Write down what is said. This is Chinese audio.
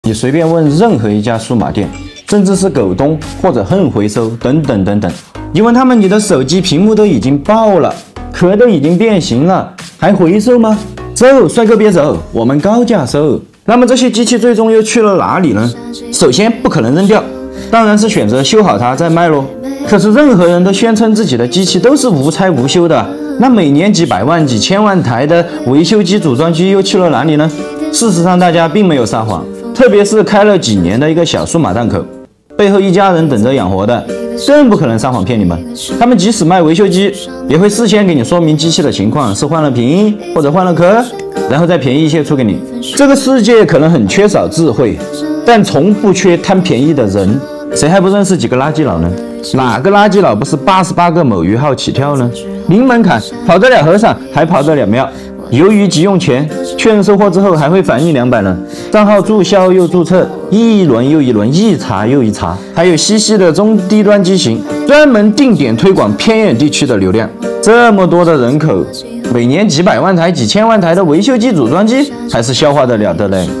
你随便问任何一家数码店，甚至是狗东或者恨回收等等等等，你问他们，你的手机屏幕都已经爆了，壳都已经变形了，还回收吗？走，帅哥别走，我们高价收。那么这些机器最终又去了哪里呢？首先不可能扔掉，当然是选择修好它再卖咯。可是任何人都宣称自己的机器都是无拆无修的，那每年几百万几千万台的维修机组装机又去了哪里呢？事实上大家并没有撒谎，特别是开了几年的一个小数码档口，背后一家人等着养活的，更不可能撒谎骗你们。他们即使卖维修机，也会事先给你说明机器的情况，是换了屏或者换了壳，然后再便宜一些出给你。这个世界可能很缺少智慧，但从不缺贪便宜的人。谁还不认识几个垃圾佬呢？哪个垃圾佬不是88个某鱼号起跳呢？零门槛，跑得了和尚还跑得了庙。由于急用钱，确认收货之后还会返你200呢。账号注销又注册，一轮又一轮，一茬又一茬。还有西西的中低端机型，专门定点推广偏远地区的流量。这么多的人口，每年几百万台、几千万台的维修机组装机，还是消化得了的嘞。